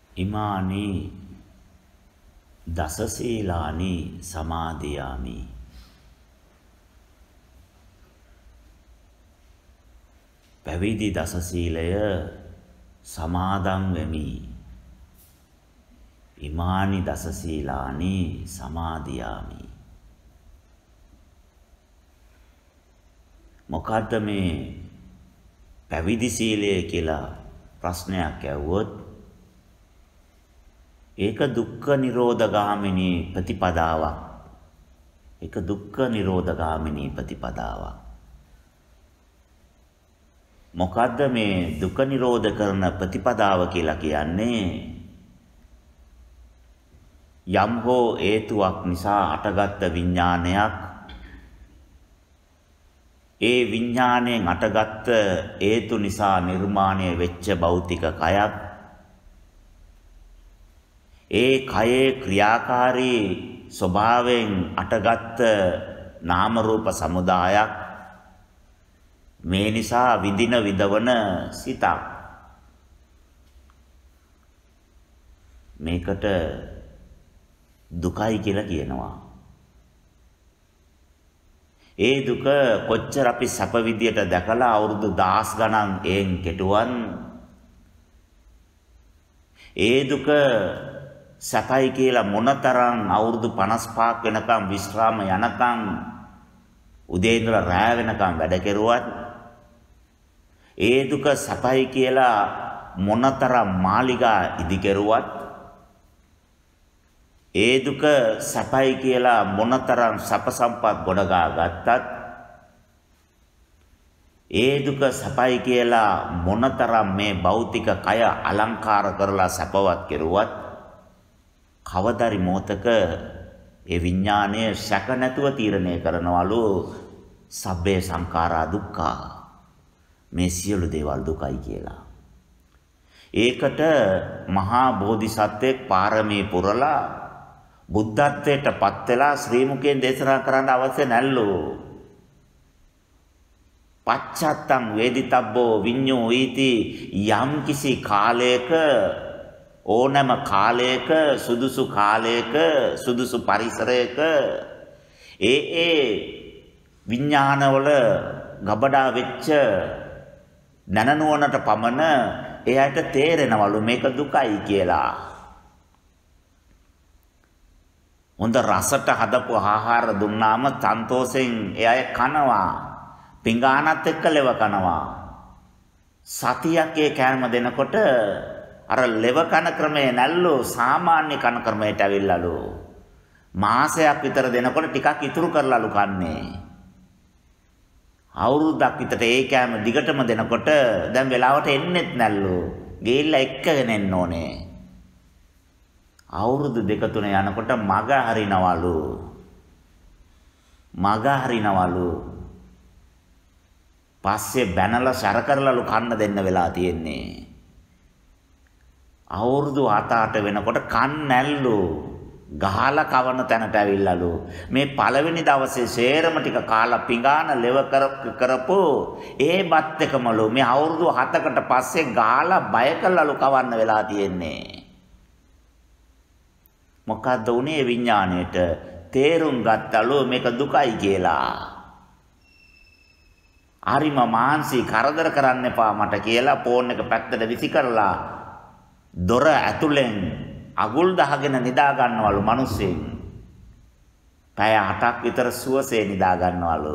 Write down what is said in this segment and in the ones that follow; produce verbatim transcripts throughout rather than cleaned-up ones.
ඉමානි දසසීලානි සමාදියාමි. පැවිදි දසසීලය සමාදන් වෙමි. ඉමානි දසසීලානි සමාදියාමි. මොකද්ද මේ පැවිදි සීලය කියලා ප්‍රශ්නයක් ඇහුවොත් ඒක දුක්ඛ නිරෝධ ගාමිනී ප්‍රතිපදාවක්. ඒක දුක්ඛ නිරෝධ ගාමිනී ප්‍රතිපදාවක්. මොකද්ද මේ දුක නිරෝධ කරන ප්‍රතිපදාව කියලා කියන්නේ? යම් හෝ හේතුවක් නිසා අටගත් විඥානයක් ඒ විඥාණයෙන් අටගත් හේතු නිසා නිර්මාණය වෙච්ච භෞතික කයක් ඒ කයේ ක්‍රියාකාරී ස්වභාවයෙන් අටගත් නාම රූප සමුදායක් මේ නිසා විඳින විදවන සිතක්. මේකට දුකයි කියලා කියනවා. ඒ දුක කොච්චර අපි සැප විදියට දැකලා අවුරුදු දහස් ගණන් එන් කෙටුවන් ඒ දුක සැපයි කියලා මොනතරම් අවුරුදු පනස් පහක් වෙනකම් විශ්‍රාම යනකම් උදේ ඉඳලා රැය වෙනකම් වැඩ කෙරුවත් ඒ දුක සැපයි කියලා මොනතරම් මාලිගා ඉදි කෙරුවත් ඒ දුක සැපයි කියලා මොනතරම් සැප සම්පත් ගොඩගා ගත්තත් ඒ දුක සැපයි කියලා මොනතරම් මේ භෞතික කය අලංකාර කරලා සැපවත් කෙරුවත් කවදාරි මොහතක ඒ විඥානය සැක නැතුව තීරණය කරනවලු සබ්බේ සංඛාරා දුක්ඛා මේ සියලු දේවල් දුකයි කියලා. ඒකට මහා බෝධිසත්වෙක් පාරමී පුරලා බුද්ධත්වයට පත් වෙලා ශ්‍රී මුඛයෙන් දේශනා කරන්න අවශ්‍ය නැල්ලු. පච්චත්තං වේදිතබ්බෝ විඤ්ඤෝ ඊති යම් කිසි කාලයක ඕනෑම කාලයක සුදුසු කාලයක සුදුසු පරිසරයක ඒ ඒ විඥානවල ගබඩා වෙච්ච දැනනුවනට පමණ එයාට තේරෙනවලු මේක දුකයි කියලා. හොඳ රසට හදපු ආහාර දුන්නාම සන්තෝෂෙන් එයා කනවා. පිඟානත් එක්ක ලෙව කනවා. සතියක් ඒ කෑම දෙනකොට අර ලෙව කන ක්‍රමේ නැල්ලු සාමාන්‍ය කන ක්‍රමයට ඇවිල්ලාලු. මාසයක් විතර දෙනකොට ටිකක් ඉතුරු කරලාලු කන්නේ. අවුරුද්දක් විතර ඒ කෑම දිගටම දෙනකොට දැන් වෙලාවට එන්නෙත් නැල්ලු. ගිහිල්ලා එක්කගෙන එන්න ඕනේ. අවුරුදු දෙක තුන යනකොට මග හරිනවලු. මග හරිනවලු. පස්සේ බැනලා සැර කරලාලු කන්න දෙන්න වෙලා තියෙන්නේ. අවුරුදු හත අට වෙනකොට කන් නැල්ලු. ගහලා කවන තැනට ඇවිල්ලාලු. මේ පළවෙනි දවසේ සේරම ටික කාලා පිඟාන ලෙව කරපු ඒ බත් එකමලු මේ අවුරුදු හතකට පස්සේ ගහලා බය කළාලු කවන්න වෙලා තියෙන්නේ. මොකද්ද උනේ විඥාණයට? තේරුම් ගත්තලු මේක දුකයි කියලා. හරිම මාන්සි කරදර කරන්න එපා මට කියලා ෆෝන් එක පැත්තට විසි කරලා දොර ඇතුලෙන් අගුල් දහගෙන නිදා ගන්නවලු මිනිස්සෙන්. පැය හතක් විතර සුවසේ නිදා ගන්නවලු.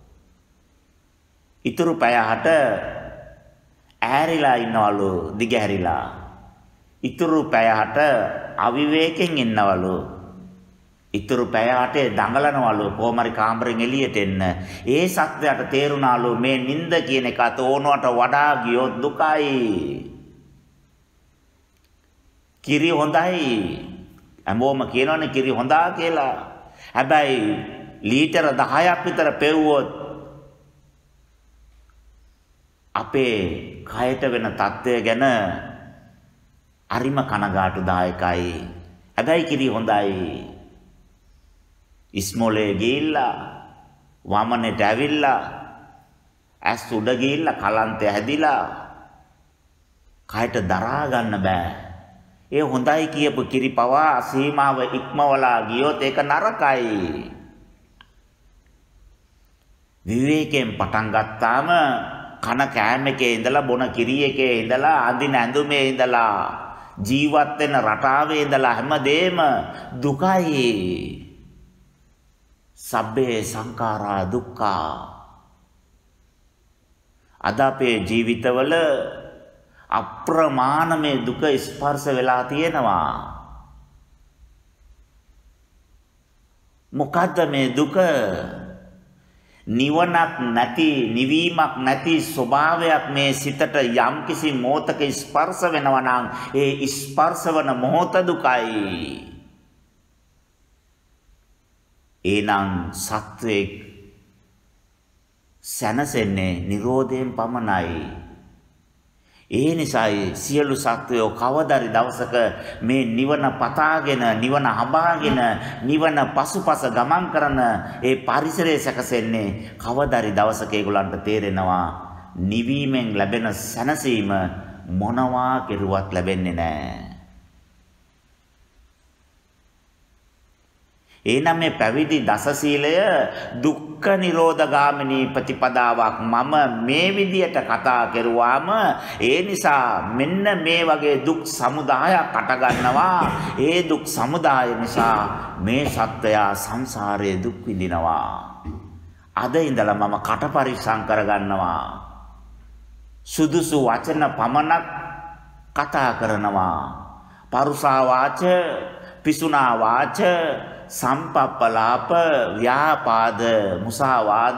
ඉතුරු පැය හත ඈරිලා ඉන්නවලු දිගහැරිලා. ඉතුරු පැය හත අවිවේකයෙන් ඉන්නවලු. ඉතුරු පැය හතේ දඟලනවලු කොහමරි කාමරෙන් එළියට එන්න. ඒ සත්‍යයට තේරුණාලු මේ නිින්ද කියන එක තෝනුවට වඩා ගියොත් දුකයි. කිරි හොඳයි. හැමෝම කියනවනේ කිරි හොඳා කියලා. හැබැයි ලීටර දහයක් විතර පෙව්වොත් අපේ කයට වෙන තත්ත්වය ගැන හරිම කනගාටුදායකයි. හැබැයි කිරි හොඳයි. ඉස්මෝලේ ගිහිල්ලා වමනෙට ඇවිල්ලා ඇස් උඩ ගිහිල්ලා කලන්තය හැදිලා කයට දරා ගන්න බෑ. ඒ හොඳයි කියපු කිරි පවා සීමාව ඉක්මවලා ගියොත් ඒක නරකයි. විවේකයෙන් පටන් ගත්තාම කන කෑම එකේ ඉඳලා බොන කිරි එකේ ඉඳලා අඳින ඇඳුමේ ඉඳලා ජීවත් වෙන රටාවේ ඉඳලා හැමදේම දුකයි. සබ්බේ සංඛාරා දුක්ඛා. අද අපේ ජීවිතවල අප්‍රමාණමේ දුක ස්පර්ශ වෙලා තියෙනවා. මොකද්ද මේ දුක? නිවනක් නැති, නිවීමක් නැති ස්වභාවයක් මේ සිතට යම්කිසි මොහතක ස්පර්ශ වෙනවා නම් ඒ ස්පර්ශ වන මොහත දුකයි. එනම් සත්වයේ සැනසෙන්නේ නිරෝධයෙන් පමණයි. ඒ නිසායි සියලු සත්වයෝ කවදාරි දවසක මේ නිවන පතාගෙන නිවන හඹාගෙන නිවන පසුපස ගමන් කරන ඒ පරිසරය සැකසෙන්නේ කවදාරි දවසක ඒගොල්ලන්ට තේරෙනවා නිවීමෙන් ලැබෙන සැනසීම මොනවා කෙරුවත් ලැබෙන්නේ නැහැ. එනම් මේ පැවිදි දස සීලය දුක්ඛ නිරෝධගාමිනී ප්‍රතිපදාවක්. මම මේ විදියට කතා කරුවාම ඒ නිසා මෙන්න මේ වගේ දුක් සමුදායක් අට ගන්නවා. ඒ දුක් සමුදාය නිසා මේ සත්වයා සංසාරයේ දුක් විඳිනවා. අද ඉඳලා මම කට පරිස්සම් කරගන්නවා. සුදුසු වචන පමණක් කතා කරනවා. පරුසා වාච, පිසුනා වාච, සම්පප්පලාප, ව්‍යාපාද, මුසාවාද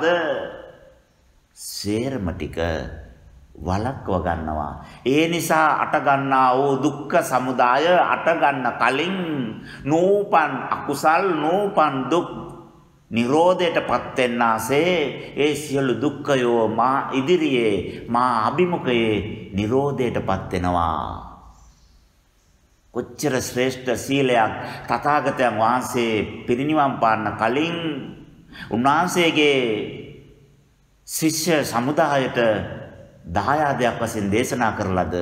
සේරම ටික වළක්ව ගන්නවා. ඒ නිසා අට ගන්නා වූ දුක්ඛ සමුදාය අට ගන්න කලින් නූපන් අකුසල් නූපන් දුක් නිරෝධයටපත් වෙන්නාසේ ඒ සියලු දුක්ඛයෝ මා ඉදිරියේ මා අභිමුඛයේ නිරෝධයටපත් වෙනවා. කොච්චර ශ්‍රේෂ්ඨ සීලයක් තථාගතයන් වහන්සේ පිරිනිවන් පාන්න කලින් උන්වහන්සේගේ ශිෂ්‍ය සමුදායට දායාදයක් වශයෙන් දේශනා කරලද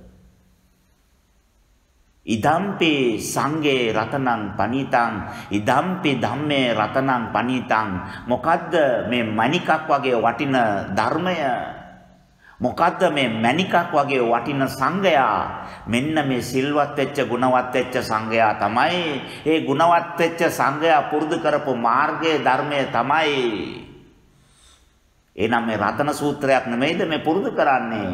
ඉදම්පි සංඝේ රතනං පනිතං ඉදම්පි ධම්මේ රතනං පනිතං. මොකද්ද මේ මණිකක් වගේ වටින ධර්මය? මොකද්ද මේ මණිකක් වගේ වටින සංඝයා? මෙන්න මේ සිල්වත් වෙච්ච ගුණවත් වෙච්ච සංඝයා තමයි. ඒ ගුණවත් වෙච්ච සංඝයා පුරුදු කරපු මාර්ගයේ ධර්මයේ තමයි. එනම් මේ රතන සූත්‍රයක් නෙමෙයිද මේ පුරුදු කරන්නේ?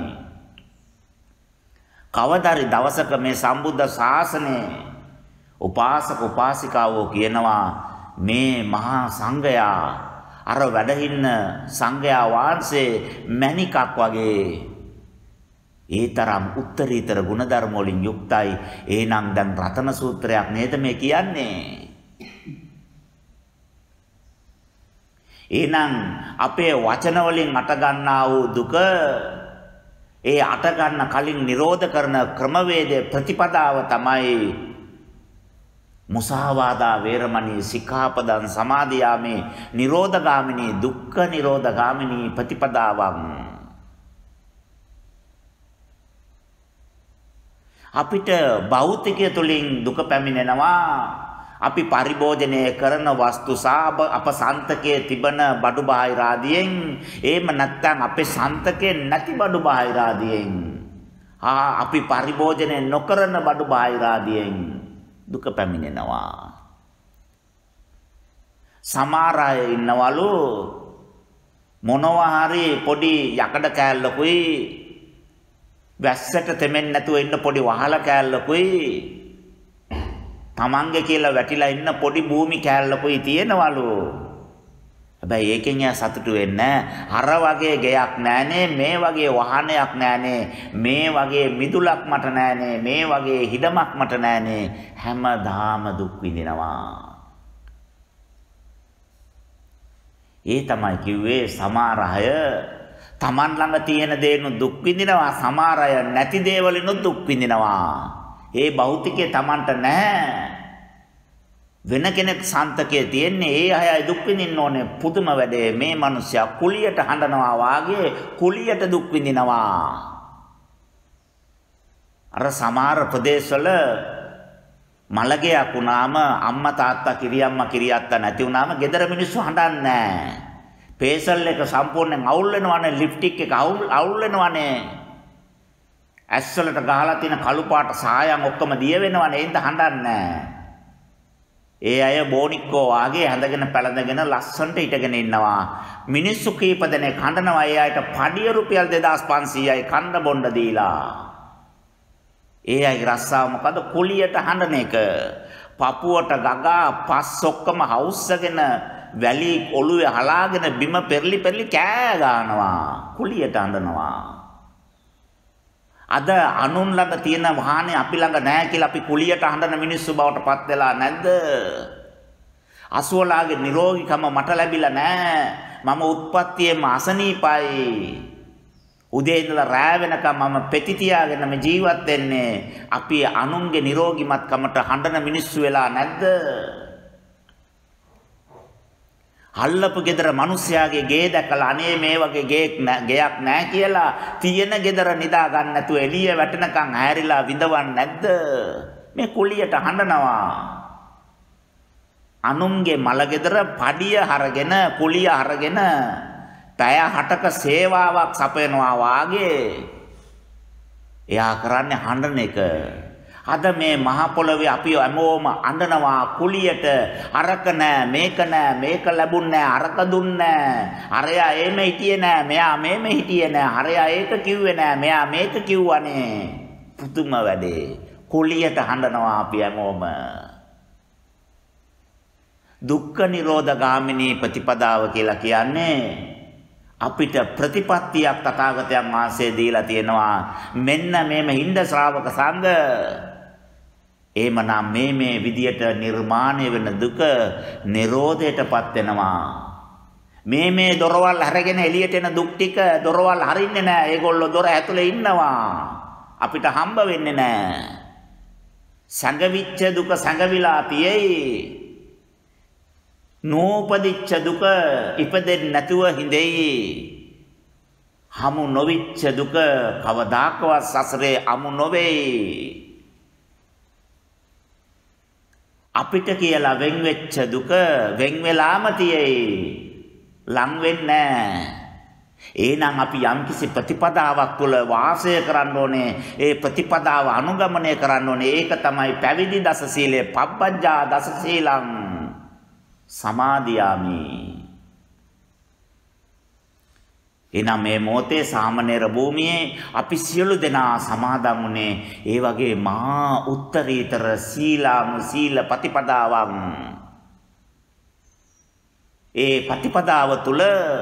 කවදාරි දවසක මේ සම්බුද්ධ ශාසනයේ උපාසක උපාසිකාවෝ කියනවා මේ මහා සංඝයා අර වැඩහින්න සංඝයා වහන්සේ මණිකක් වගේ ඒ තරම් උත්තරීතර ගුණධර්ම වලින් යුක්තයි. එහෙනම් දැන් රතන සූත්‍රයක් නේද මේ කියන්නේ? එහෙනම් අපේ වචන වලින් අට ගන්නා වූ දුක ඒ අට ගන්න කලින් නිරෝධ කරන ක්‍රමවේදයේ ප්‍රතිපදාව තමයි මුසාවාදා වේරමණී සික්ඛාපදං සමාදියාමේ නිරෝධගාමිනී දුක්ඛ නිරෝධගාමිනී ප්‍රතිපදාවං. අපිට භෞතිකය තුලින් දුක පැමිණෙනවා. අපි පරිභෝජනය කරන වස්තු සාබ අප සන්තකයේ තිබෙන බඩු බාහිර ආදියෙන්, එහෙම නැත්නම් අපේ සන්තකයේ නැති බඩු බාහිර ආදියෙන්, ආ අපි පරිභෝජනය නොකරන බඩු බාහිර ආදියෙන් දුක පැමිණෙනවා. සමහර අය ඉන්නවලු මොනවා හරි පොඩි යකඩ කෑල්ලකුයි වැස්සට තෙමෙන්නේ නැතුව ඉන්න පොඩි වහල කෑල්ලකුයි තමන්ගේ කියලා වැටිලා ඉන්න පොඩි භූමි කෑල්ලකුයි තියෙනවලු. හැබැයි ඒකෙන් යා සතුටු වෙන්නේ අර වගේ ගෙයක් නෑනේ, මේ වගේ වාහනයක් නෑනේ, මේ වගේ මිදුලක් මට නෑනේ, මේ වගේ හිඩමක් මට නෑනේ. හැමදාම දුක් විඳිනවා. ඒ තමයි කිව්වේ සමහර අය තමන් ළඟ තියෙන දේනු දුක් විඳිනවා, සමහර අය නැති දේවලිනු දුක් විඳිනවා. ඒ භෞතිකයේ තමන්ට නැහැ. වෙන කෙනෙක් සන්තකයේ තියෙන්නේ, ඒ අයයි දුක් විඳින්න ඕනේ. පුදුම වැඩේ මේ මිනිස්සයා කුලියට හඬනවා වාගේ කුලියට දුක් විඳිනවා. අර සමහර ප්‍රදේශවල මලගයක් වුණාම අම්මා තාත්තා කිරියම්මා කිරියත්තා නැති වුණාම ගෙදර මිනිස්සු හඬන්නේ නැහැ. පේසල් එක සම්පූර්ණයෙන් අවුල් වෙනවනේ, ලිප්ටික් එක අවුල් අවුල් වෙනවනේ. ඇස්වලට ගහලා තියෙන කළු පාට සායම් ඔක්කොම දිය වෙනවනේ. ඒඳ හඬන්නේ නැහැ. ඒ අය බෝනික්කෝ වාගේ හැඳගෙන පැලඳගෙන ලස්සනට හිටගෙන ඉන්නවා. මිනිස්සු කීප දෙනෙක් හඬනවා. ඒ අයට පඩිය රුපියල් දෙදාස් පන්සීයයි කන්න බොන්න දීලා. ඒ අයගේ රස්සාව මොකද? කුලියට හඬන එක. පපුවට ගගා පස් ඔක්කොම හවුස්සගෙන වැලි ඔළුවේ හලාගෙන බිම පෙරලි පෙරලි කෑ ගන්නවා. කුලියට හඬනවා. අද අනුන් ළඟ තියෙන වාහනේ අපි ළඟ නැහැ කියලා අපි කුලියට හඬන මිනිස්සු බවට පත් වෙලා නැද්ද? අසුවලාගේ නිරෝගීකම මට ලැබිලා නැහැ. මම උත්පත්තියේම අසනීපයි. උදේ ඉඳලා රෑ වෙනකම් මම පෙති තියාගෙන මේ ජීවත් වෙන්නේ. අපි අනුන්ගේ නිරෝගීමත්කමට හඬන මිනිස්සු වෙලා නැද්ද? අල්ලපු ගෙදර මිනිස්යාගේ ගේ දැකලා අනේ මේ වගේ ගේක් ගයක් නැහැ කියලා තියෙන ගෙදර නිදා ගන්න නැතුව එළිය වැටෙනකන් හැරිලා විඳවන්නේ නැද්ද? මේ කුලියට හඬනවා. අනුන්ගේ මල ගෙදර පඩිය හරගෙන කුලිය හරගෙන පැය හතක සේවාවක් සපයනවා වාගේ එයා කරන්නේ හඬන එක. අද මේ මහ පොළවේ අපි හැමෝම අඬනවා කුලියට. අරක නෑ මේක නෑ මේක ලැබුන්නේ නෑ අරක දුන්නේ නෑ. අරයා එහෙම හිටියේ නෑ මෙයා මෙහෙම හිටියේ නෑ. අරයා ඒක කිව්වේ නෑ මෙයා මේක කිව්වනේ. පුදුම වැඩේ. කුලියට හඬනවා අපි හැමෝම. දුක්ඛ නිරෝධ ගාමිනී ප්‍රතිපදාව කියලා කියන්නේ අපිට ප්‍රතිපත්තියක් තථාගතයන් වහන්සේ දීලා තියෙනවා. මෙන්න මේම හිඳ ශ්‍රාවක සංඝ එහෙමනම් මේ මේ විදියට නිර්මාණය වෙන දුක නිරෝධයටපත් වෙනවා. මේ මේ දොරවල් අරගෙන එළියට එන දුක් ටික දොරවල් හරින්නේ නැහැ. ඒගොල්ලෝ දොර ඇතුලේ ඉන්නවා. අපිට හම්බ වෙන්නේ නැහැ. සංගවිච්ඡ දුක සංගවිලා තියෙයි. නෝපදිච්ච දුක ඉපදෙන්නේ නැතුව හිඳෙයි. හමු නොවිච්ච දුක කවදාකවත් සසරේ අමු නොවේයි. අපිට කියලා වෙන් වෙච්ච දුක වෙන් වෙලාම තියෙයි. ලං වෙන්නේ නැහැ. එහෙනම් අපි යම්කිසි ප්‍රතිපදාවක් තුළ වාසය කරන්න ඕනේ. ඒ ප්‍රතිපදාව අනුගමනය කරන්න ඕනේ. ඒක තමයි පැවිදි දස සීලය. පබ්බජ්ජා දස සීලං සමාදියාමි. එනම් මේ මොහොතේ සාමණේර භූමියේ අපි සියලු දෙනා සමාදන් වුණේ ඒ වගේ මහා උත්තරීතර සීලාම සීල ප්‍රතිපදාවක්. ඒ ප්‍රතිපදාව තුළ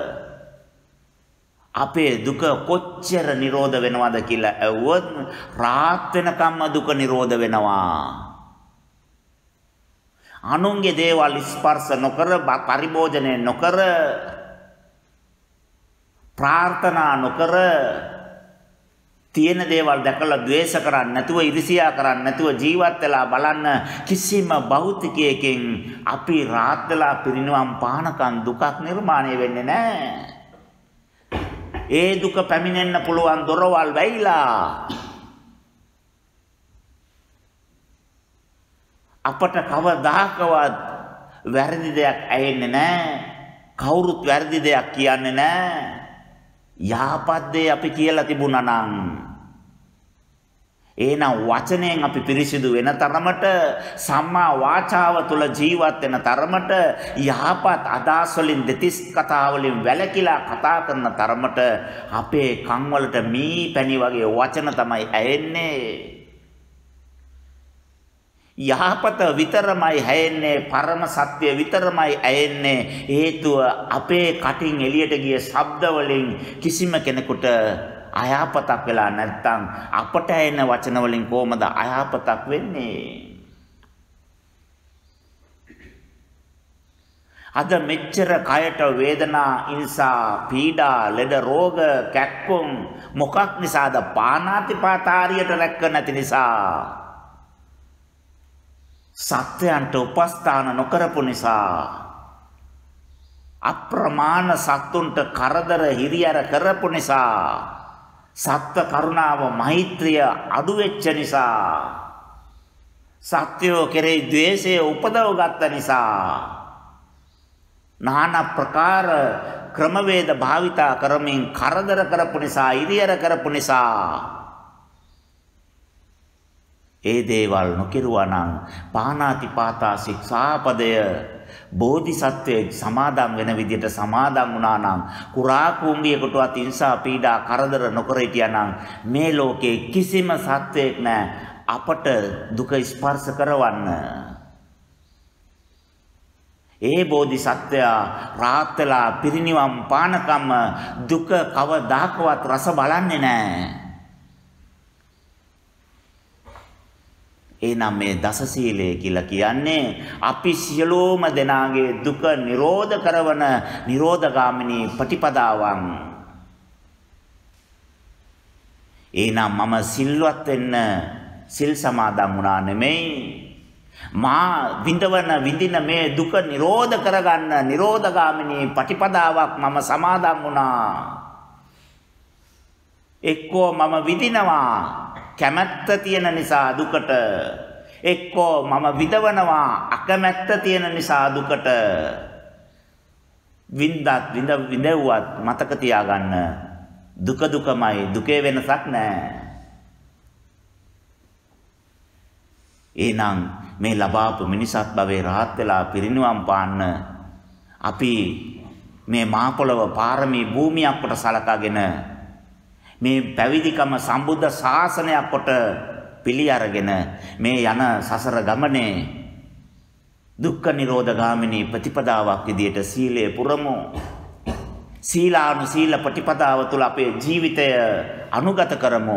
අපේ දුක කොච්චර නිරෝධ වෙනවද කියලා ඇහුවොත් රාත් වෙනකම්ම දුක නිරෝධ වෙනවා. අනුන්ගේ දේවල් ස්පර්ශ නොකර පරිභෝජනය නොකර ප්‍රාර්ථනා නොකර තියෙන දේවල් දැකලා ද්වේෂ කරන්නේ නැතුව ඉරිසියා කරන්නේ නැතුව ජීවත් වෙලා බලන්න කිසිම භෞතිකයකින් අපි රාත් වෙලා පිරිනිවන් පානකන් දුකක් නිර්මාණය වෙන්නේ නැහැ. ඒ දුක පැමිණෙන්න පුළුවන් දොරවල් වැහිලා අපට කවදාකවත් වැරදි දෙයක් ඇහෙන්නේ නැහැ. කවුරුත් වැරදි දෙයක් කියන්නේ නැහැ. යහපත් දේ අපි කියලා තිබුණා නම් එහෙනම් වචනයෙන් අපි පිරිසිදු වෙන තරමට සම්මා වාචාව තුළ ජීවත් වෙන තරමට යහපත් අදහස් වලින් දෙතිස් කතා වලින් වැළකීලා කතා කරන තරමට අපේ කන් වලට මී පැණි වගේ වචන තමයි ඇහෙන්නේ. යහපත විතරමයි ඇහෙන්නේ. පරම සත්‍ය විතරමයි ඇහෙන්නේ. හේතුව අපේ කටින් එළියට ගිය ශබ්ද වලින් කිසිම කෙනෙකුට අයහපතක් වෙලා නැත්නම් අපට එන වචන වලින් කොහොමද අයහපතක් වෙන්නේ? අද මෙච්චර කයට වේදනා, ඉන්සා, පීඩා, ලෙඩ රෝග, කැක්කුම් මොකක් නිසාද? පානාතිපාතාරියට රැක්ක නැති නිසා. සත්‍යයන්ට උපස්ථාන නොකරපු නිසා. අප්‍රමාණ සත්තුන්ට කරදර හිරියර කරපු නිසා. සත්ව කරුණාව මෛත්‍රිය අඩු වෙච්ච නිසා සත්‍යෝ කෙරෙහි ද්වේෂය උපදව ගත්ත නිසා নানা ප්‍රකාර ක්‍රමවේද භාවිතා කරමින් කරදර කරපු නිසා ඉරියර කරපු නිසා ඒ දේවල් නොකිරුවා නම් පාණාතිපාතා ශික්ෂාපදය බෝධිසත්වයේ සමාදන් වෙන විදිහට සමාදන් වුණා නම් කුරා කුඹියකටවත් හිංසා පීඩා කරදර නොකර හිටියා නම් මේ ලෝකේ කිසිම සත්වයක් නැහැ අපට දුක ස්පර්ශ කරවන්න. ඒ බෝධිසත්වයා රාහත් වෙලා පිරිනිවන් පානකම් දුක කවදාකවත් රස බලන්නේ නැහැ. එනම් මේ දස සීලය කියලා කියන්නේ අපි සියලුම දෙනාගේ දුක නිරෝධ කරවන නිරෝධගාමිනී ප්‍රතිපදාවන්. එනම් මම සිල්වත් වෙන්න සිල් සමාදන් වුණා නෙමෙයි මා විඳවන විඳින මේ දුක නිරෝධ කරගන්න නිරෝධගාමිනී ප්‍රතිපදාවක් මම සමාදන් වුණා. එක්කෝ මම විඳිනවා කැමැත්ත තියෙන නිසා දුකට, එක්කෝ මම විඳවනවා අකමැත්ත තියෙන නිසා දුකට. විඳත් විඳ විඳවුවත් මතක තියාගන්න දුක දුකමයි, දුකේ වෙනසක් නැහැ. එහෙනම් මේ ලබාපු මිනිසත් භවයේ රහත් වෙලා පිරිනිවන් පාන්න අපි මේ මහ පොළව පාරමී භූමියක් කොට සලකාගෙන මේ පැවිදිකම සම්බුද්ධ ශාසනයක් කොට පිළි අරගෙන මේ යන සසර ගමනේ දුක්ඛ නිරෝධ ගාමිනී ප්‍රතිපදාවක් විදියට සීලය පුරමු. සීලානුසීල ප්‍රතිපදාව තුළ අපේ ජීවිතය අනුගත කරමු.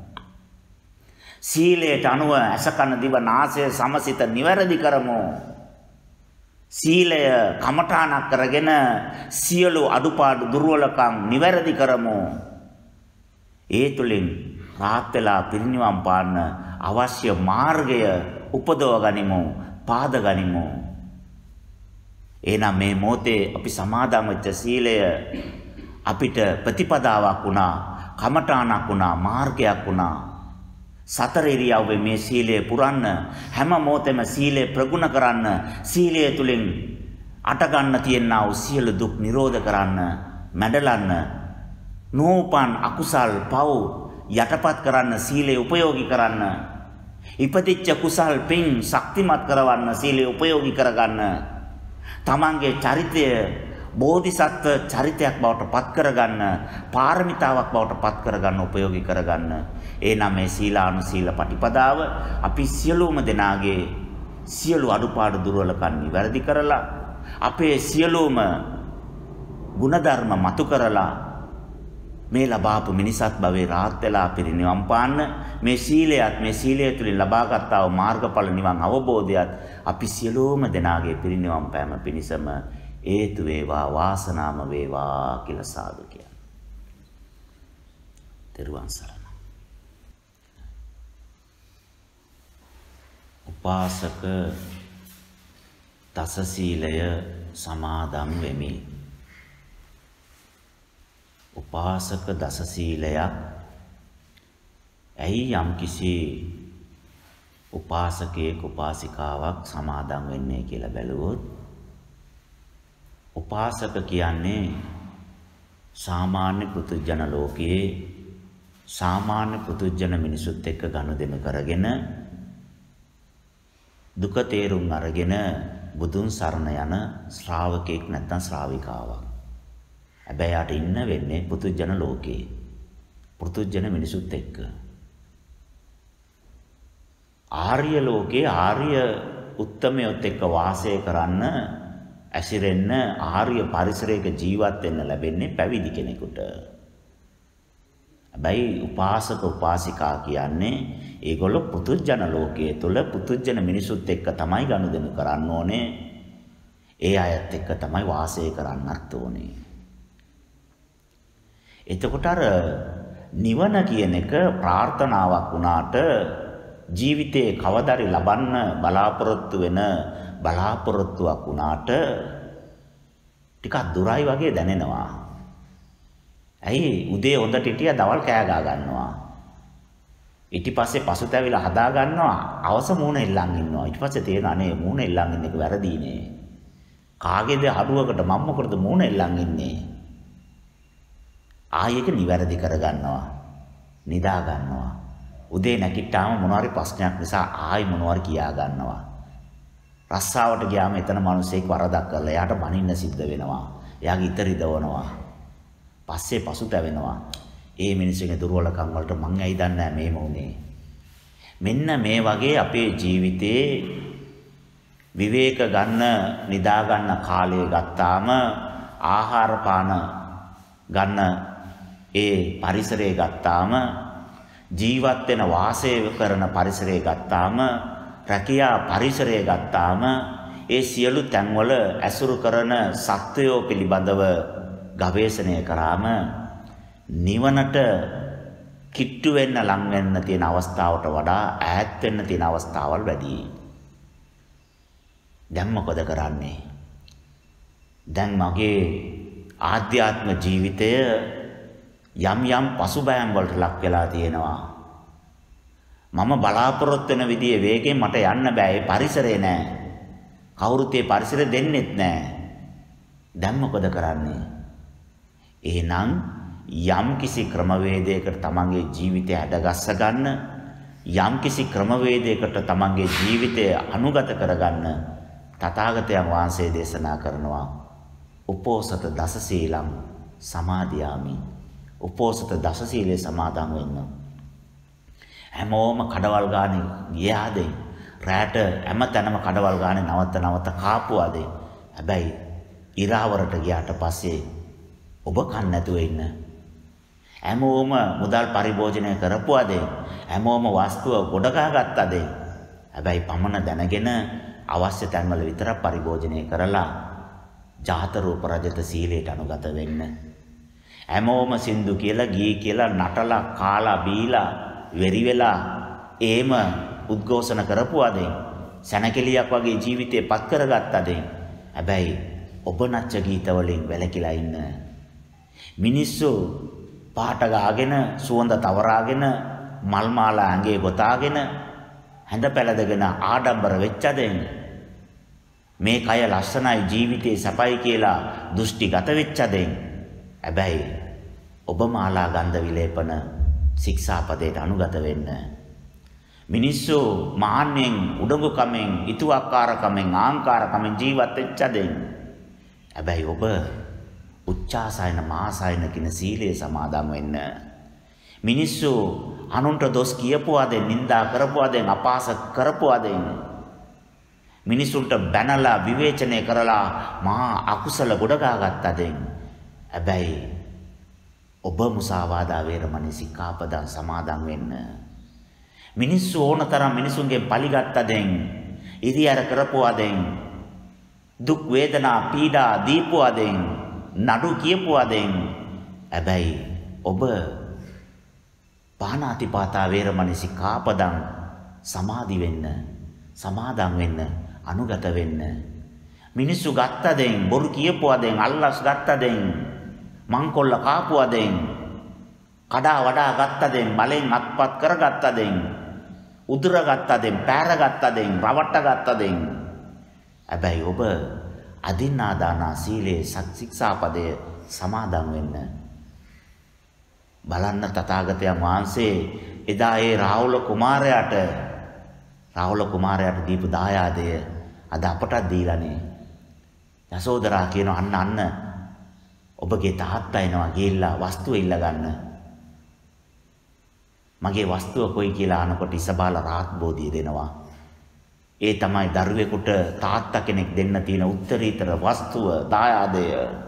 සීලයට අනුව අසකන දිව නාසය සමසිත නිවැරදි කරමු. සීලය කමඨාණක් කරගෙන සියලු අඩුපාඩු දුර්වලකම් නිවැරදි කරමු. ඒ තුලින් රාහත් වෙලා පිරිනිවන් පාන්න අවශ්‍ය මාර්ගය උපදව ගනිමු, පාද ගනිමු. එහෙනම් මේ මොහොතේ අපි සමාදන් වෙච්ච සීලය අපිට ප්‍රතිපදාවක් වුණා, කමඨාණක් වුණා, මාර්ගයක් වුණා. සතර ඉරියව්වේ මේ සීලය පුරන්න, හැම මොහොතෙම සීලය ප්‍රගුණ කරන්න, සීලය තුලින් අට ගන්න තියෙනා වූ සියලු දුක් නිරෝධ කරන්න, මැඩලන්න, නෝපන් අකුසල් පව් යටපත් කරන්න සීලය උපයෝගී කරන්න, ඉපදිච්ච කුසල් පින් ශක්තිමත් කරවන්න සීලය උපයෝගී කරගන්න, තමන්ගේ චරිතය බෝධිසත්ව චරිතයක් බවට පත් කරගන්න, පාරමිතාවක් බවට පත් කරගන්න උපයෝගී කරගන්න. එනම් මේ සීලානුසීල ප්‍රතිපදාව අපි සියලුම දෙනාගේ සියලු අඩුපාඩු දුර්වලකම් නිවැරදි කරලා අපේ සියලුම ගුණධර්ම මතු කරලා මේ ලබාපු මිනිසත් භවයේ රාහත් වෙලා පිරිනිවන් පාන්න මේ සීලයත් මේ සීලය තුළින් ලබාගත් ආ මාර්ගඵල නිවන් අවබෝධයත් අපි සියලුම දෙනාගේ පිරිනිවන් පෑම පිණිසම හේතු වේවා වාසනාම වේවා කියලා සාදු කියනවා. තෙරුවන් සරණයි. උපාසක දස සීලය සමාදන් වෙමි. උපාසක දස සීලයක් ඇයි යම්කිසි උපාසකයෙක් උපාසිකාවක් සමාදන් වෙන්නේ කියලා බැලුවොත් උපාසක කියන්නේ සාමාන්‍ය පෘථුජන ලෝකයේ සාමාන්‍ය පෘථුජන මිනිසුත් එක්ක ගනුදෙනු කරගෙන දුක තේරුම් අරගෙන බුදුන් සරණ යන ශ්‍රාවකෙක් නැත්නම් ශ්‍රාවිකාවක්. හැබැයි යාට ඉන්න වෙන්නේ පෘථුජන ලෝකේ. පෘථුජන මිනිසුත් එක්ක. ආර්ය ලෝකේ ආර්ය උත්තමයොත් එක්ක වාසය කරන්න ඇසිරෙන්න ආර්ය පරිසරයක ජීවත් වෙන්න ලැබෙන්නේ පැවිදි කෙනෙකුට. හැබැයි උපාසක උපාසිකා කියන්නේ ඒගොල්ලෝ පෘථුජන ලෝකයේ තුල පෘථුජන මිනිසුත් එක්ක තමයි ගනුදෙනු කරන්න ඕනේ. ඒ අයත් එක්ක තමයි වාසය කරන්නත් ඕනේ. එතකොට අර නිවන කියන එක ප්‍රාර්ථනාවක් වුණාට ජීවිතේ කවදාරි ලබන්න බලාපොරොත්තු වෙන බලාපොරොත්තුවක් වුණාට ටිකක් දුරයි වගේ දැනෙනවා. ඇයි උදේ හොඳට හිටියා දවල් කෑ ගා ගන්නවා. ඊට පස්සේ පසුතැවිලා හදා ගන්නවා අවස මූණ එල්ලන් ඉන්නවා. ඊට පස්සේ තේරෙනවා අනේ මූණ එල්ලන් ඉන්න එක වැරදීනේ. කාගේද හඩුවකට මම මොකටද මූණ එල්ලන් ඉන්නේ? ආයෙක නිවැරදි කර ගන්නවා. නිදා ගන්නවා. උදේ නැගිට්ටාම මොනවාරි ප්‍රශ්නයක් නිසා ආයි මොනවාරි කියා ගන්නවා. රස්සාවට ගියාම එතන මිනිස්සෙක් වරදක් කරලා එයාට බනින්න සිද්ධ වෙනවා. එයාගේ ඉත රිදවනවා. පස්සේ පසුතැවෙනවා. ඒ මිනිස්සුගේ දුර්වලකම් වලට මං ඇයි දන්නේ මේම උනේ. මෙන්න මේ වගේ අපේ ජීවිතේ විවේක ගන්න නිදා ගන්න කාලය ගත්තාම ආහාර පාන ගන්න ඒ පරිසරය ගත්තාම ජීවත් වෙන වාසය කරන පරිසරය ගත්තාම රැකියා පරිසරය ගත්තාම ඒ සියලු තැන්වල ඇසුරු කරන සත්වයෝ පිළිබඳව ගවේෂණය කරාම නිවනට කිට්ටු වෙන්න ලං වෙන්න තියෙන අවස්ථාවට වඩා ඈත් වෙන්න තියෙන අවස්ථාවල් වැඩි. දැන් මොකද කරන්නේ? දැන් මගේ ආධ්‍යාත්ම ජීවිතය යම් යම් පසුබෑම් වලට ලක් වෙලා තියෙනවා. මම බලාපොරොත්තු වෙන විදිහේ වේගෙන් මට යන්න බෑ. ඒ පරිසරේ නෑ. කවුරුත් ඒ පරිසරෙ දෙන්නෙත් නෑ. දැන් මොකද කරන්නේ? එහෙනම් යම් කිසි ක්‍රමවේදයකට තමන්ගේ ජීවිතය හැඩගස්ස ගන්න, යම් කිසි ක්‍රමවේදයකට තමන්ගේ ජීවිතය අනුගත කරගන්න තථාගතයන් වහන්සේ දේශනා කරනවා උපෝසත දස සීලං සමාදියාමි. උපෝසත දස සීලේ සමාදන් වෙන්න. හැමෝම කඩවල් ගානේ ගියාදේ රැට හැමතැනම කඩවල් ගානේ නවත්ත නවත්ත කාපුවාදේ. හැබැයි ඉරාවරට ගියාට පස්සේ ඔබ කන්න නැතුව ඉන්න. හැමෝම මුදල් පරිභෝජනය කරපුවාදේ. හැමෝම වස්තුව ගොඩගා ගත්තදේ. හැබැයි පමණ දැනගෙන අවශ්‍ය තැන්වල විතරක් පරිභෝජනය කරලා ජාත රූප රජත සීලයට අනුගත වෙන්න. හැමෝම සින්දු කියලා ගී කියලා නටලා කාලා බීලා වෙරි වෙලා ඒම උද්ඝෝෂණ කරපුවාදේ. සැනකෙලියක් වගේ ජීවිතේ පත් කරගත්තදේ. හැබැයි ඔබ නච්ච ගීත වලින් වැළකීලා ඉන්න. මිනිස්සු පාට ගාගෙන සුවඳ තවරාගෙන මල් මාලා ඇඟේ ගොතාගෙන හැඳ පැලදගෙන ආඩම්බර වෙච්චදෙන් මේ කය ලස්සනයි ජීවිතේ සපයි කියලා දෘෂ්ටිගත වෙච්චදෙන් හැබැයි ඔබ මාලා ගන්ධ විලේපන ශික්ෂාපදයට අනුගත වෙන්න. මිනිස්සු මාන්නෙන් උඩඟුකමෙන් ඉතුවක්කාරකමෙන් ආංකාරකමෙන් ජීවත් වෙච්චදෙන් හැබැයි ඔබ උච්චාසයන මාසයන කියන සීලය සමාදන් වෙන්න. මිනිස්සු අනුන්ට දොස් කියපුවාදෙන් නිඳා කරපුවාදෙන් අපහාස කරපුවාදෙන් මිනිසුන්ට බැනලා විවේචනය කරලා මහා අකුසල ගොඩගා ගත්තදෙන් හැබැයි ඔබ මුසාවාදා වේරමණී සික්ඛාපදං සමාදන් වෙන්න. මිනිස්සු ඕනතරම් මිනිසුන්ගේ පලි ගත්තදෙන් ඉරියර කරපුවාදෙන් දුක් වේදනා පීඩා දීපුවාදෙන් නඩු කියපුවාදෙන් හැබැයි ඔබ පාණාතිපාතා වේරමණී සික්ඛාපදං සමාදි වෙන්න සමාදන් වෙන්න අනුගත වෙන්න. මිනිස්සු ගත්තදෙන් බොරු කියපුවාදෙන් අල්ලස් ගත්තදෙන් මංකොල්ල කාපුවාදෙන් කඩා වඩා ගත්තදෙන් බලෙන් අත්පත් කරගත්තදෙන් උදුර ගත්තදෙන් පෑර ගත්තදෙන් රවට්ට ගත්තදෙන් හැබැයි ඔබ අදින්නාදානා සීලේ සත්‍ශික්ෂාපදය සමාදන් වෙන්න. බලන්න තථාගතයන් වහන්සේ එදා ඒ රාහුල කුමාරයාට රාහුල කුමාරයාට දීපු දායාදය අද අපටත් දීලානේ. යසෝදරා කියනවා අන්න අන්න ඔබගේ තාත්තා එනවා ගිහිල්ලා වස්තුව ඉල්ල ගන්න. මගේ වස්තුව කොයි කියලා අහනකොට ඉසබාල රාත් බෝධිය දෙනවා. ඒ තමයි දරුවෙකුට තාත්තා කෙනෙක් දෙන්න තියෙන උත්තරීතර වස්තුව දායාදය.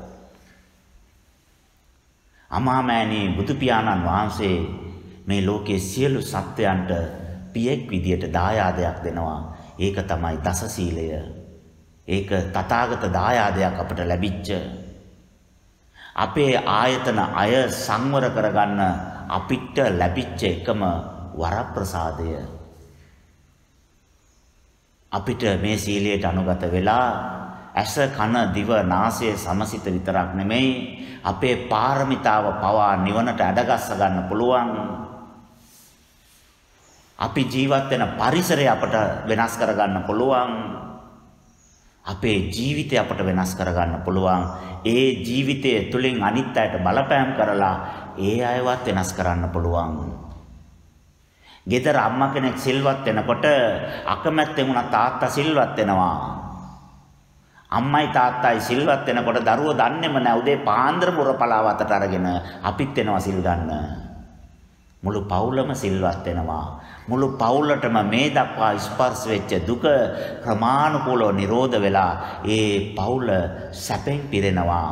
අමාමෑණී බුදු පියාණන් වහන්සේ මේ ලෝකයේ සියලු සත්වයන්ට පියෙක් විදියට දායාදයක් දෙනවා. ඒක තමයි දස සීලය. ඒක තථාගත දායාදයක් අපට ලැබිච්ච. අපේ ආයතන අය සංවර කරගන්න අපිට ලැබිච්ච එකම වරප්‍රසාදය. අපිට මේ සීලයට අනුගත වෙලා ඇස කන දිව නාසය සමසිත විතරක් නෙමෙයි අපේ පාරමිතාව පවා නිවනට අඩගස්ස ගන්න පුළුවන්. අපි ජීවත් වෙන පරිසරය අපට වෙනස් කර ගන්න පුළුවන්. අපේ ජීවිතය අපට වෙනස් කර ගන්න පුළුවන්. ඒ ජීවිතය තුළින් අනිත් අයට බලපෑම් කරලා ඒ අයවත් වෙනස් කරන්න පුළුවන්. ගෙදර අම්මා කෙනෙක් සිල්වත් වෙනකොට අකමැත්තෙන් උනා තාත්තා සිල්වත් වෙනවා. අම්මයි තාත්තයි සිල්වත් වෙනකොට දරුවෝ දන්නේම නැහැ උදේ පාන්දර මුරපලාව අතට අරගෙන අපිත් වෙනවා සිල් ගන්න. මුළු පවුලම සිල්වත් වෙනවා. මුළු පවුලටම මේ දක්වා ස්පර්ශ වෙච්ච දුක ක්‍රමානුකූලව නිරෝධ වෙලා ඒ පවුල සැපෙන් පිරෙනවා.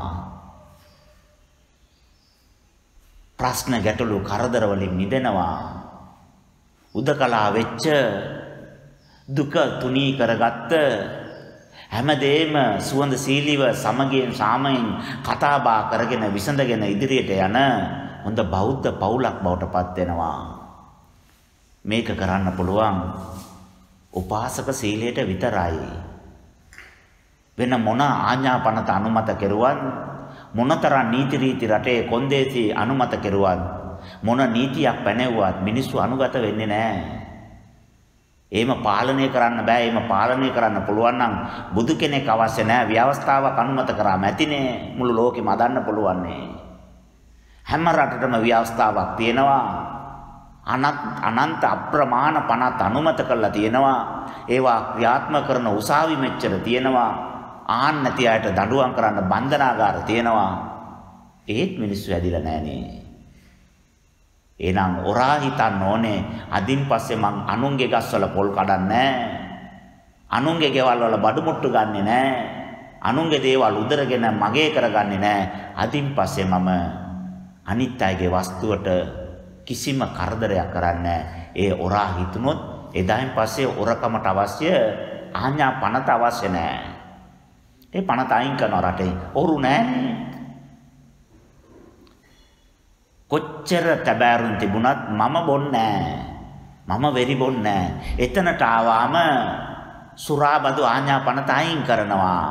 ප්‍රශ්න ගැටලු කරදර වලින් මිදෙනවා. උදකලා වෙච්ච දුක තුනී කරගත්ත හැමදේම සුවඳ සීලිව සමගියෙන් සාමයෙන් කතා බහ කරගෙන විසඳගෙන ඉදිරියට යන හොඳ බෞද්ධ පවුලක් බවට පත් වෙනවා. මේක කරන්න පුළුවන් උපාසක සීලයට විතරයි. වෙන මොන ආඥාපනත අනුමත කෙරුවත් මොනතරම් නීති රීති රටේ කොන්දේසි අනුමත කෙරුවත් මොන නීතියක් පැනෙවුවත් මිනිස්සු අනුගත වෙන්නේ නැහැ. එහෙම පාලනය කරන්න බෑ. එහෙම පාලනය කරන්න පුළුවන් නම් බුදු කෙනෙක් අවශ්‍ය නැහැ. ව්‍යවස්ථාවක් අනුමත කරාම ඇතිනේ මුළු ලෝකෙම අදන්න පුළුවන් නේ. හැම රටටම ව්‍යවස්ථාවක් තියෙනවා. අනන්ත අප්‍රමාණ පනත් අනුමත කරලා තියෙනවා. ඒවා ක්‍රියාත්මක කරන උසාවි මෙච්චර තියෙනවා. ආන් නැති අයට දඬුවම් කරන්න බන්ධනාගාර තියෙනවා. ඒත් මිනිස්සු ඇදිලා නැහනේ. එහෙනම් ඔරා හිතන්න ඕනේ අදින් පස්සේ මං අනුන්ගේ ගස්වල පොල් කඩන්නේ නැහැ. අනුන්ගේ ගෙවල් වල බඩු මුට්ටු ගන්නෙ නැහැ. අනුන්ගේ දේවල් උදරගෙන මගේ කරගන්නේ නැහැ. අදින් පස්සේ මම අනිත් අයගේ වස්තුවට කිසිම කරදරයක් කරන්නේ ඒ ඔරා හිතුනොත් එදායින් පස්සේ ඔරකමට අවශ්‍ය ආඥා පනත අවශ්‍ය නැහැ. ඒ පනත අයින් කරන රටේ ඔරු නැහැ. කොච්චර තබෑරුම් තිබුණත් මම බොන්නේ මම වෙරි බොන්නේ එතනට ආවම සුරාබදු ආඥා පනත අයින් කරනවා.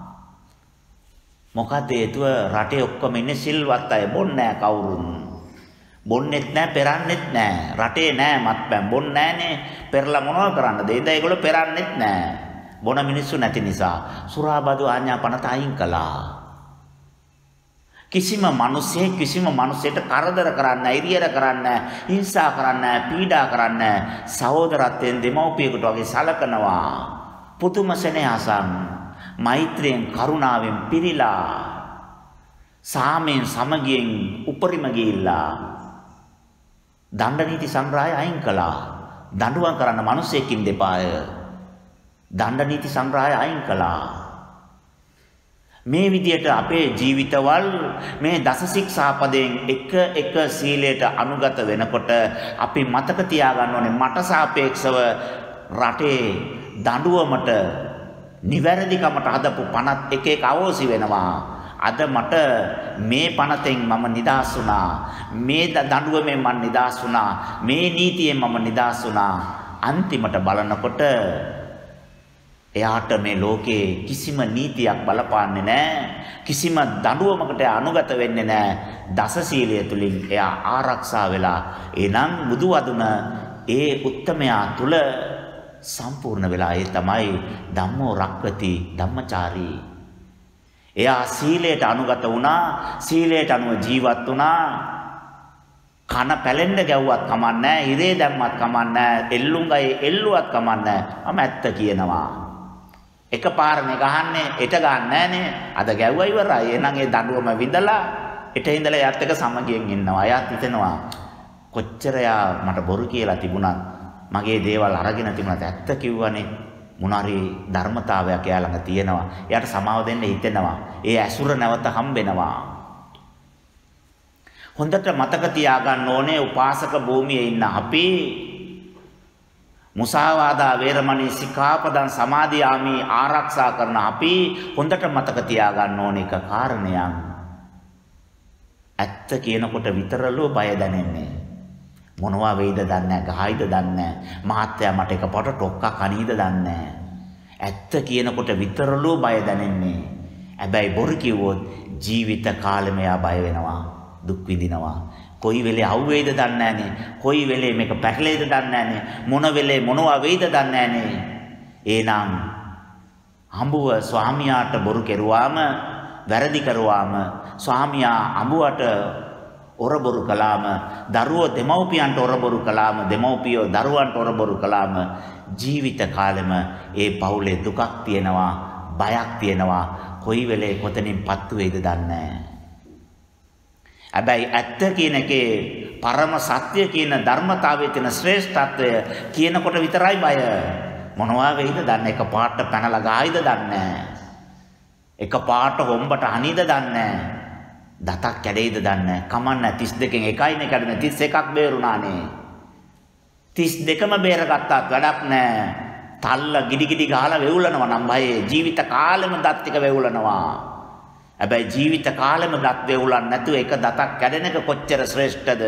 මොකද හේතුව රටේ ඔක්කොම ඉන්නේ සිල්වත් අය බොන්නේ කවුරුන්. බොන්නෙත් නැහැ පෙරන්නෙත් නැහැ. රටේ නැහැ මත්පැන් බොන්නේ නැහනේ. පෙරලා මොනවද කරන්නද? ඒද ඒගොල්ලෝ පෙරන්නෙත් නැහැ. බොන මිනිස්සු නැති නිසා සුරාබදු ආඥා පනත අයින් කළා. කිසිම මිනිසෙක් කිසිම මිනිසෙට කරදර කරන්න, ඉරියර කරන්න, හිංසා කරන්න, පීඩා කරන්න සහෝදරත්වයෙන් දෙමව්පියෙකුට වගේ සලකනවා. පුදුම සෙනෙහසක්, මෛත්‍රියෙන් කරුණාවෙන් පිරීලා, සාමයෙන් සමගියෙන් උපරිම ගිහිල්ලා දණ්ඩ නීති සංග්‍රහය අයින් කළා. දඬුවම් කරන්න මිනිසෙකින් දෙපාය. දණ්ඩ නීති සංග්‍රහය අයින් කළා. මේ විදියට අපේ ජීවිතවල මේ දස ශික්ෂාපදයෙන් එක එක සීලයට අනුගත වෙනකොට අපි මතක තියාගන්න ඕනේ මට සාපේක්ෂව රටේ දඬුවමට නිවැරදිකමට හදපු පනත් එක එක අවශ්‍ය වෙනවා. අද මට මේ පනතෙන් මම නිදහස් වුණා. මේ දඬුවමෙන් මම නිදහස් වුණා. මේ නීතියෙන් මම නිදහස් වුණා. අන්තිමට බලනකොට එයාට මේ ලෝකේ කිසිම නීතියක් බලපාන්නේ නැහැ. කිසිම දඬුවමකට අනුගත වෙන්නේ නැහැ. දස සීලය තුලින් එයා ආරක්ෂා වෙලා එනම් බුදු වදුන ඒ උත්තමයා තුල සම්පූර්ණ වෙලා ඒ තමයි ධම්මෝ රක්කති ධම්මචාරී. එයා සීලයට අනුගත වුණා. සීලයට අනුව ජීවත් වුණා. කන පැලෙන්න ගැව්වත් කමන්නේ නැහැ. හිරේ දැම්මත් කමන්නේ නැහැ. එල්ලුංගයි එල්ලුවත් කමන්නේ නැහැ. මම ඇත්ත කියනවා. එකපාරනේ ගහන්නේ එට ගන්න නැහනේ. අද ගැව්වා ඉවරයි. එහෙනම් ඒ දඬුවම විඳලා එට ඉඳලා එයාත් එක සමගියෙන් ඉන්නවා. එයාත් හිතනවා කොච්චර යා මට බොරු කියලා තිබුණත් මගේ දේවල් අරගෙන තිබුණත් ඇත්ත කිව්වනේ. මොනාරි ධර්මතාවයක් එයා ළඟ තියෙනවා. එයාට සමාව දෙන්න හිතෙනවා. ඒ ඇසුර නැවත හම්බෙනවා. හොඳට මතක තියාගන්න ඕනේ උපාසක භූමියේ ඉන්න අපි මුසාවාදා වේරමණී සික්ඛාපදං සමාදියාමි ආරක්ෂා කරන අපි හොඳට මතක තියාගන්න ඕන එක කාරණයක්. ඇත්ත කියනකොට විතරලෝ බය දැනෙන්නේ. මොනවා වෙයිද දන්නේ නැහැ, ගහයිද දන්නේ නැහැ. මහත්තයා මට එකපාරට ටොක්කක් අනීද දන්නේ නැහැ. ඇත්ත කියනකොට විතරලෝ බය දැනෙන්නේ. හැබැයි බොරු කිව්වොත් ජීවිත කාලෙම යා බය වෙනවා, දුක් විඳිනවා. කොයි වෙලේ අවුවේද දන්නේ නැහනේ. කොයි වෙලේ මේක පැටලෙයිද දන්නේ නැහනේ. මොන වෙලේ මොනවා වෙයිද දන්නේ නැහනේ. එහෙනම් අඹුව ස්වාමියාට බොරු කෙරුවාම, වැරදි කරුවාම, ස්වාමියා අඹුවට ඔරබොරු කළාම, දරුවෝ දෙමව්පියන්ට ඔරබොරු කළාම, දෙමව්පියෝ දරුවන්ට ඔරබොරු කළාම ජීවිත කාලෙම ඒ පවුලේ දුකක් තියෙනවා, බයක් තියෙනවා. කොයි වෙලේ කොතනින් පත්තු වෙයිද දන්නේ නැහැ. හැබැයි ඇත්ත කියන එකේ පරම සත්‍ය කියන ධර්මතාවයේ තියෙන ශ්‍රේෂ්ඨත්වය කියනකොට විතරයි බය. මොනවා වෙයිද දන්නේ, එක පාට පැනලා ගායිද දන්නේ, එක පාට හොම්බට අනීද දන්නේ, දතක් කැඩෙයිද දන්නේ. කමන්න තිස් දෙකෙන් එකයිනේ කැඩුනේ, තිස් එකක් බේරුණානේ. තිස් දෙකම බේරගත්තාත් වැඩක් නැහැ. තල්ල ගිඩි ගිඩි ගහලා වෙවුලනවා නම් බයේ ජීවිත කාලෙම දත් ටික වෙවුලනවා. හැබැයි ජීවිත කාලෙම දත් වෙවුලන්නේ නැතුව එක දතක් කැඩෙන එක කොච්චර ශ්‍රේෂ්ඨද?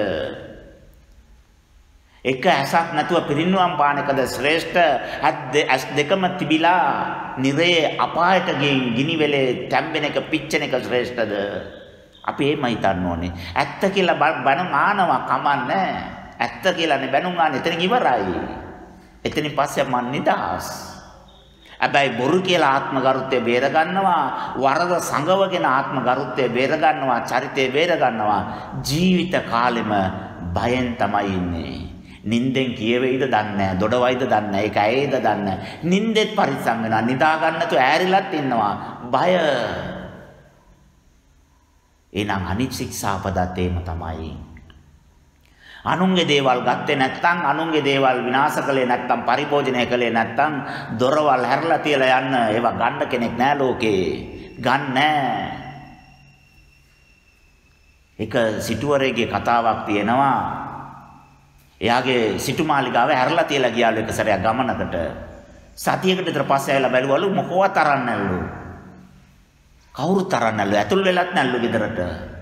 එක ඇසක් නැතුව පිරිනුවම් පාන එකද ශ්‍රේෂ්ඨ? ඇස් දෙකම තිබිලා නිරේ අපායට ගින් ගිනි වෙලේ තැම්බෙන එක, පිච්චෙන එක ශ්‍රේෂ්ඨද? අපි එහෙම හිතන්න ඕනේ. ඇත්ත කියලා බණ මානවා කමන්නේ. ඇත්ත කියලානේ බැනුම් ගන්න. එතන ඉවරයි. එතනින් පස්සේ මන් නිදහස්. හැබැයි බොරු කියලා ආත්ම ගරුත්වය බේර ගන්නවා, වරද සංගවගෙන ආත්ම ගරුත්වය බේර ගන්නවා, චරිතය බේර ගන්නවා. ජීවිත කාලෙම බයෙන් තමයි ඉන්නේ. නින්දෙන් කියවෙයිද දන්නේ නැහැ, දොඩවයිද දන්නේ නැහැ, ඒක ඇයිද දන්නේ නැහැ. නින්දෙත් පරිස්සම් වෙනවා, නිදා ගන්න නැතුව ඈරිලත් ඉන්නවා. බය. එහෙනම් අනිත් ශික්ෂාපදත් එහෙම තමයි. අනුන්ගේ දේවල් ගත්තේ නැත්නම්, අනුන්ගේ දේවල් විනාශ කළේ නැත්නම්, පරිභෝජනය කළේ නැත්නම් දොරවල් හැරලා තියලා යන්න ඒවා ගන්න කෙනෙක් නැහැ ලෝකේ. ගන්න නැහැ. එක සිටුවරේගේ කතාවක් තියෙනවා. එයාගේ සිටුමාලිගාව හැරලා තියලා ගියාලු එක සැරයක් ගමනකට. සතියකට විතර පස්සේ ආවලා බැලුවලු මොකවත් අරන් නැල්ලු. කවුරුත් අරන් නැල්ලු. ඇතුල් වෙලත් නැල්ලු ගෙදරට.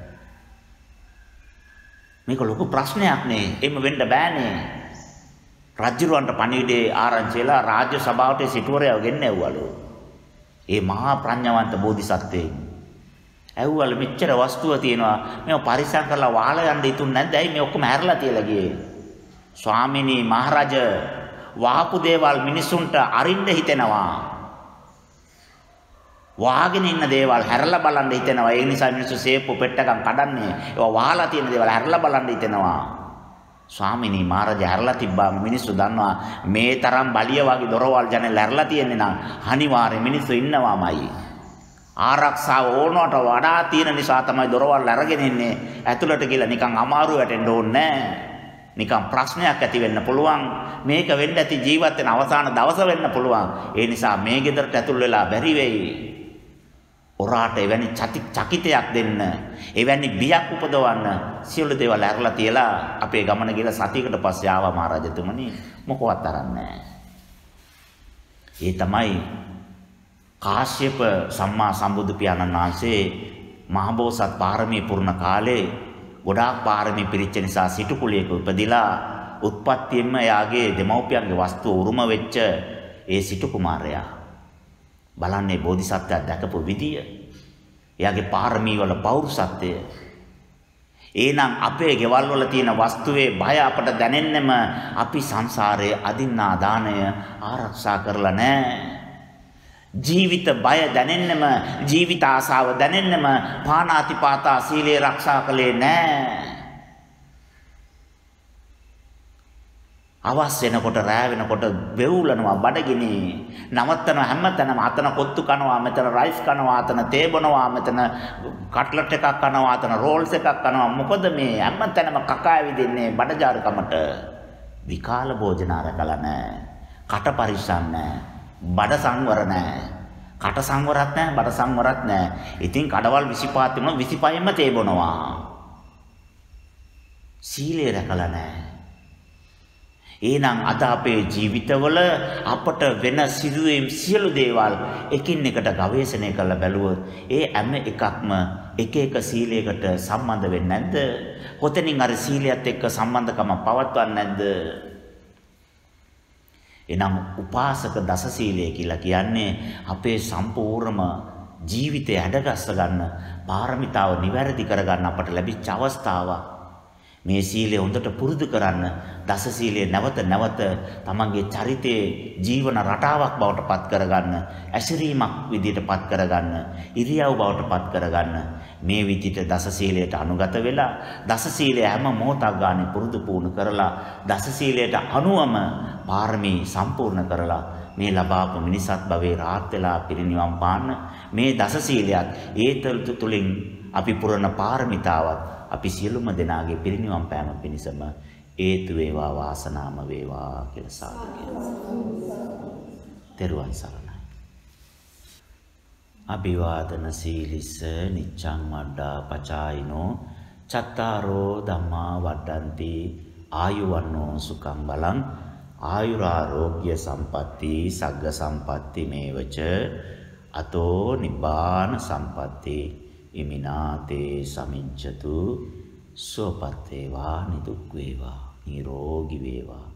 මේක ලොකු ප්‍රශ්නයක් නේ. එහෙම වෙන්න බෑනේ. රජුරවන්ට පණිවිඩේ ආරංචි වෙලා රාජ්‍ය සභාවට සිටුවරයව ගෙන්නැව්වලු. ඒ මහා ප්‍රඥාවන්ත බෝධිසත්වයෙක්. ඇව්වලු මෙච්චර වස්තුව තියෙනවා. මේව පරිසම් කරලා වහලා යන්න ඉතුරු නැද්ද? ඇයි මේ ඔක්කොම හැරලා තියලා ගියේ? ස්වාමිනී මහරජ වහපු දේවල් මිනිසුන්ට අරින්න හිතෙනවා. වාගෙන ඉන්න දේවල් හැරලා බලන්න හිතෙනවා. ඒ නිසා මිනිස්සු සේප්පු පෙට්ටකම් කඩන්නේ. ඒවා වහලා තියෙන දේවල් හැරලා බලන්න හිතෙනවා. ස්වාමිනී මහරජා හැරලා තිබ්බාම මිනිස්සු දන්නවා මේ තරම් බලිය වගේ දොරවල් ජනෙල් හැරලා තියෙන්නේ නම් අනිවාර්යෙන් මිනිස්සු ඉන්නවාමයි. ආරක්ෂාව ඕනවට වඩා තියෙන නිසා තමයි දොරවල් අරගෙන ඉන්නේ. ඇතුළට ගිහලා නිකන් අමාරු වැටෙන්න ඕනේ නැහැ. නිකන් ප්‍රශ්නයක් ඇති වෙන්න පුළුවන්. මේක වෙන්න ඇති ජීවත් වෙන අවසාන දවස වෙන්න පුළුවන්. ඒ නිසා මේ ගෙදරට ඇතුල් වෙලා බැරි වෙයි. ඔරාට එවැනි චකිතයක් දෙන්න, එවැනි බියක් උපදවන්න සියලු දේවල් ඇරලා තියලා අපේ ගමන ගිහලා සතියකට පස්සේ ආවා මහරජතුමනි. මොකවත් අරන් නැහැ. ඒ තමයි කාශ්‍යප සම්මා සම්බුදු පියාණන් වහන්සේ මහබෝසත් පාරමී පුරණ කාලේ ගොඩාක් පාරමී පිරිච්ච නිසා සිටු කුලයක උපදිලා උත්පත්තියෙන්ම එයාගේ දෙමව්පියන්ගේ වස්තුව උරුම වෙච්ච ඒ සිටු කුමාරයා බලන්නේ බෝධිසත්වයා දැකපු විදිය, එයාගේ පාරමී වල පෞරුෂත්වය. එහෙනම් අපේ ගෙවල් වල තියෙන වස්තුවේ බය අපට දැනෙන්නෙම අපි සංසාරයේ අදින්නා දාණය ආරක්ෂා කරලා නැහැ. ජීවිත බය දැනෙන්නෙම, ජීවිත ආසාව දැනෙන්නෙම පාණාතිපාතා සීලය ආරක්ෂා කළේ නැහැ. අවස් වෙනකොට රෑ වෙනකොට වෙවුලනවා බඩගිනි. නවත්තන හැමතැනම අතන කොත්තු කනවා, මෙතන රයිස් කනවා, අතන තේ බොනවා, මෙතන කට්ලට් එකක් කනවා, අතන රෝල්ස් එකක් කනවා. මොකද මේ හැමතැනම කකා ඇවිදින්නේ බඩජාරුකමට. විකාල භෝජන අරකලා නැහැ. කට පරිස්සම් නැහැ. බඩ සංවර නැහැ. කට සංවරත් නැහැ, බඩ සංවරත් නැහැ. ඉතින් කඩවල් විසිපහ තිබුණා විසිපහෙන්ම තේ බොනවා. සීලය රැකලා නැහැ. එහෙනම් අද අපේ ජීවිතවල අපට වෙන සිදුවීම් සියලු දේවල් එකින් එකට ගවේෂණය කරලා බැලුවොත් ඒ හැම එකක්ම එක එක සීලයකට සම්බන්ධ වෙන්නේ නැද්ද? කොතනින් අර සීලයත් එක්ක සම්බන්ධකම පවත්වන්නේ නැද්ද? එනම් උපාසක දසශීලය කියලා කියන්නේ අපේ සම්පූර්ණම ජීවිතය හැඩගස්ස ගන්න, පාරමිතාව නිවැරදි කරගන්න අපට ලැබිච්ච අවස්ථාවක්. මේ සීලය හොඳට පුරුදු කරන්න, දස සීලය නැවත නැවත තමන්ගේ චරිතයේ ජීවන රටාවක් බවට පත් කරගන්න, ඇසිරීමක් විදිහට පත් කරගන්න, ඉරියව් බවට පත් කරගන්න. මේ විදිහට දස සීලයට අනුගත වෙලා, දස සීලය හැම මොහොතක් ගානේ පුරුදු පුහුණු කරලා, දස සීලයට අනුවම පාරමී සම්පූර්ණ කරලා මේ ලබාපු මිනිසත් භවයේ රාහත් වෙලා පිරිනිවන් පාන්න මේ දස සීලයත් ඒ තුළින් අපි පුරන පාරමිතාවත් අපි සියලුම දෙනාගේ පිරිනිවන් පෑම පිණිසම හේතු වේවා වාසනාම වේවා කියලා සාදු කියනවා. තෙරුවන් සරණයි. අභිවාදන සීලිස නිච්ඡං වඩ්ඩා පචායිනෝ චත්තාරෝ ධම්මා වඩ්ඩಂತಿ ආයුවන්නෝ සුඛං බලං ආයුරාෝග්‍ය සම්පatti සග්ග සම්පatti මේවච අතෝ නිබ්බාන සම්පatti ඉමිනාතේ සමිච්ඡතු සෝපත් වේවා නිදුක් වේවා නිරෝගී වේවා